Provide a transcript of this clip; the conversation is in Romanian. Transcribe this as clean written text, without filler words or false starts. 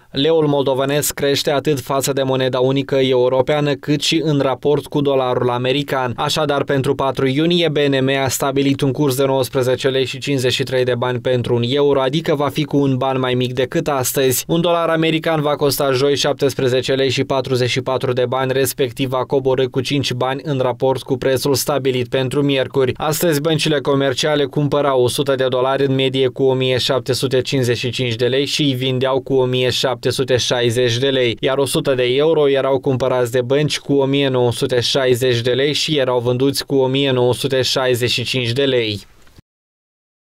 Leul moldovenesc crește atât față de moneda unică europeană, cât și în raport cu dolarul american. Așadar, pentru 4 iunie, BNM a stabilit un curs de 19 lei și 53 de bani pentru un euro, adică va fi cu un ban mai mic decât astăzi. Un dolar american va costa joi 17 lei și 44 de bani, respectiv va coborî cu 5 bani în raport cu prețul stabilit pentru miercuri. Astăzi, băncile comerciale cumpărau 100 de dolari în medie cu 1755 de lei și îi vindeau cu 1760 de lei, iar 100 de euro erau cumpărați de bănci cu 1960 de lei și erau vânduți cu 1965 de lei.